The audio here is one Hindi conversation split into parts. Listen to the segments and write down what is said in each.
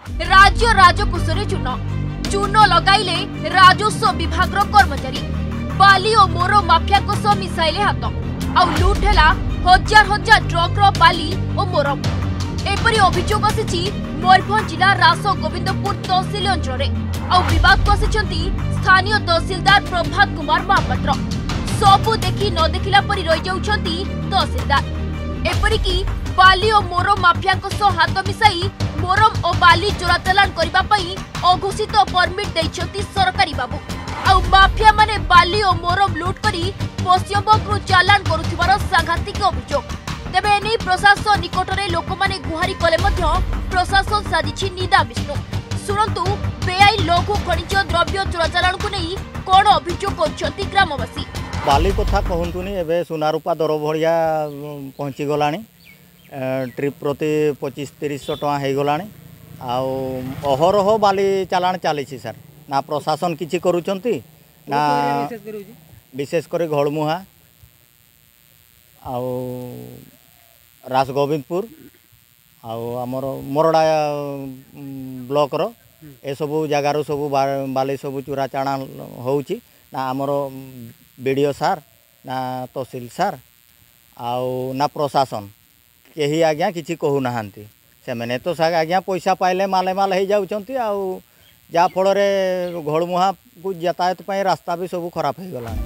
राज्य राजकोष चून चून लगाइले राजस्व विभाग कर्मचारी बाली और मोर माफिया मिसाइले हाथ आउ लुट है हजार हजार ट्रक बाली और मोरम। एपरी अभियोग आसी मयूरभंज जिला रास गोविंदपुर तहसिल अंचल विवाद को आसी स्थानीय तहसिलदार प्रभात कुमार महापात्र। सबू देखि न देखिला परी रही जाउछंती तहसिलदार। एपरिकी बाली और मोरम माफिया हाथ मिसाई मोरम और बाली चोरा चालान करबा पई अघोषित परमिट दैछंती सरकारी बाबू। आउ माफिया माने बाली और मोरम लूट करी पश्चिमबंग चालान करुथिबार सांघातिक अभियोग। तेबे एने प्रशासन निकटरे लोकमाने गुहारी कले मध्य प्रशासन साजिछि निदा विष्णु। सुनंतु बेआईन लघु खनिज द्रव्य चोरा चालान को नहीं कोन अभियोग करछंती ग्रामवासी। बाली कथा कहतुनी एबे सुनारूपा दर भड़िया पहुँची गलानी ट्रिप प्रति 25-30 टका हो गलानी। अहरह बाली चालान चली सर ना प्रशासन किसी करुचंती ना विशेषकर घड़मुहा आउ रासगोविंदपुर आमर मोरडा ब्लॉक रो ए सबू जगार सबू बाली सबू चूरा चालान होउची ना आमर बीडीओ सार ना तहसील सार आउ ना प्रशासन यही आज्ञा किसी कहू नहांती से मैंने तो आज्ञा पैसा पाइले माले माल हो जाउछंती आउ जा फल घड़मुहा को यातायात रास्ता भी सब खराब हो गला।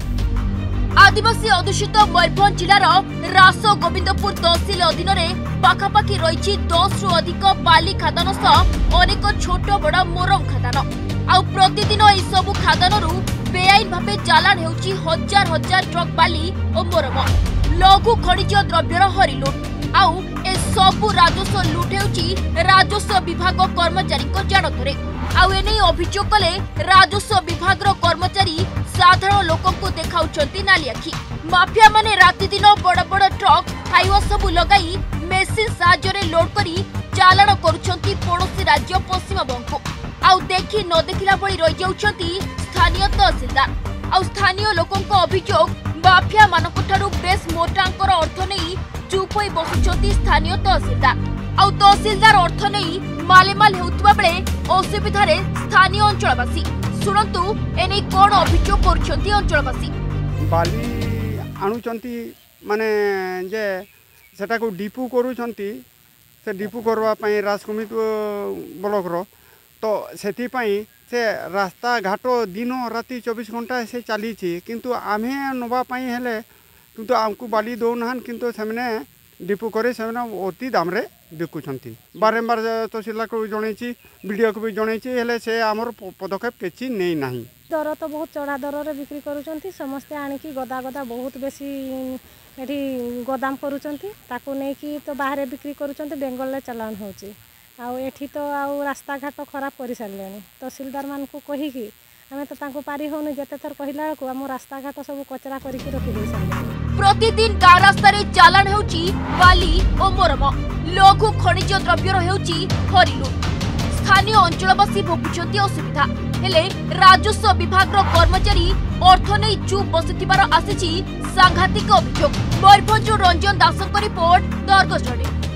आदिवासी अधुषित मयूरभंज जिलार रास गोविंदपुर तहसिल अधीन में पाखापाखि रही 10 रु अधिक बाली खादान सह अनेक छोट बड़ मोरम खादान। आउ प्रतिदिन एही सबु खादानरू बेआईन भावे चालान हेउची हजार हजार ट्रक बाली और मोरम। लघु खनिज द्रव्यर हरिलुट आउ ए सबु राजस्व लुट हेउची राजस्व विभाग कर्मचारी जानतरे। आउ एने अभियोग कले राजस्व विभाग कर्मचारी साधारण लोकों को देखाउछंती नाली आखि। माफिया माने राति दिन बड़ बड़ ट्रक हाईवा सबु लगाई मेसिन साहाय्य लोड करी चालान करुछंती पड़ोसी राज्य पश्चिमबंग को। आउ देखि न देखिला भली रही जाउछंती स्थानीय तहसिलदार। आउ स्थानीय लोकों को अभियोग माफिया मानक ठारू बेस मोटांकर अर्थ नहीं चुप होई बसुछंती स्थानीय तहसिलदार। आउ तहसिलदार अर्थ नहीं मालेमाल हेउतबा बेले असुविधारे स्थानीय अंचलवासी। सुनंतु एने कोन अभियोग करुछंती अंचलवासी। बाली आणुचंती माने जे सेटा को डिपू करूचंती से डिपू करवा पई राजकुमित ब्लॉक रो तो सेति पई से रास्ता घाट दिन राति 24 घंटा से चली किंतु आमे नवा पई हेले किंतु आमको बाली दौनान किंतु सेमने डिपू करे सेमने अति दाम रे बिकुछंती। बारंबार तहसील को जणैछि वीडियो को भी जणैछि हेले से हमर पदक्षेप किछि नै नाही। दर तो बहुत चढ़ा दर रे बिक्री करूछंती समस्त आनिकी गदा गदा बहुत बेसी एठी गोदाम करूछंती ताको नै कि तो बाहर बिक्री करूछंती बेंगल ले चलान होची। आउ एठी तो आउ रास्ता घाट खराब कर सारे तहसीलदार मान को कही कि आमे तो तांको पारी होनी जते थर कहिला को हम रास्ता घाट सब कचरा करके रखि दे सारे। प्रतिदिन गा रास्ता रे चालान हेउची बाली और मोरम लघु खनिज द्रव्यर हेउची हरिलुट। स्थानीय अंचलवासी भोगुछंती असुविधा हेले राजस्व विभाग कर्मचारी अर्थ नहीं चुप बसुथिबार आसीछि सांघातिक अभियोग। मयूरभंज रंजन दासक रिपोर्ट द अर्गस।